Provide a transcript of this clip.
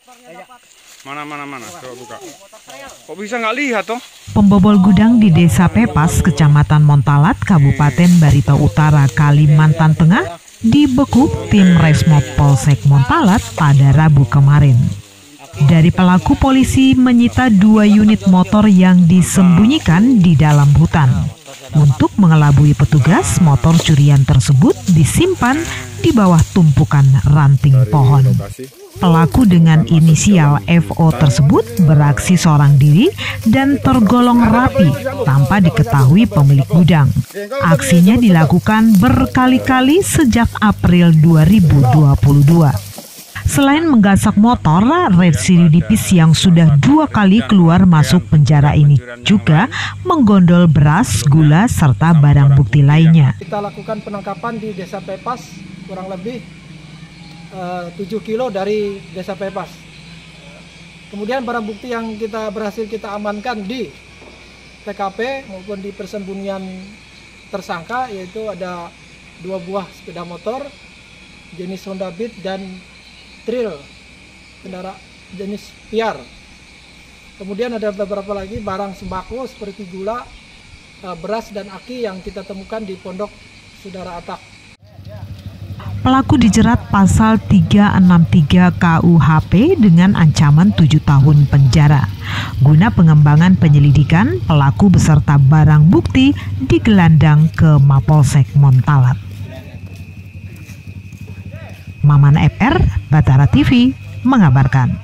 Mana, coba buka. Kok bisa nggak lihat toh? Pembobol gudang di Desa Pepas, Kecamatan Montalat, Kabupaten Barito Utara, Kalimantan Tengah, dibekuk tim Resmob Polsek Montalat pada Rabu kemarin. Dari pelaku, polisi menyita 2 unit motor yang disembunyikan di dalam hutan. Untuk mengelabui petugas, motor curian tersebut disimpan di bawah tumpukan ranting pohon. Pelaku dengan inisial FO tersebut beraksi seorang diri dan tergolong rapi tanpa diketahui pemilik gudang. Aksinya dilakukan berkali-kali sejak April 2022. Selain menggasak motor, residipis yang sudah 2 kali keluar masuk penjara ini juga menggondol beras, gula, serta barang bukti lainnya. Kita lakukan penangkapan di Desa Pepas, kurang lebih 7 kilo dari Desa Pepas. Kemudian barang bukti yang berhasil kita amankan di TKP maupun di persembunyian tersangka, yaitu ada 2 buah sepeda motor jenis Honda Beat dan Trail kendaraan jenis Piar. Kemudian ada beberapa lagi barang sembako seperti gula, beras dan aki yang kita temukan di pondok saudara Atak. Pelaku dijerat pasal 363 KUHP dengan ancaman 7 tahun penjara. Guna pengembangan penyelidikan, pelaku beserta barang bukti digelandang ke Mapolsek Montalat. Maman FR, Batara TV, mengabarkan.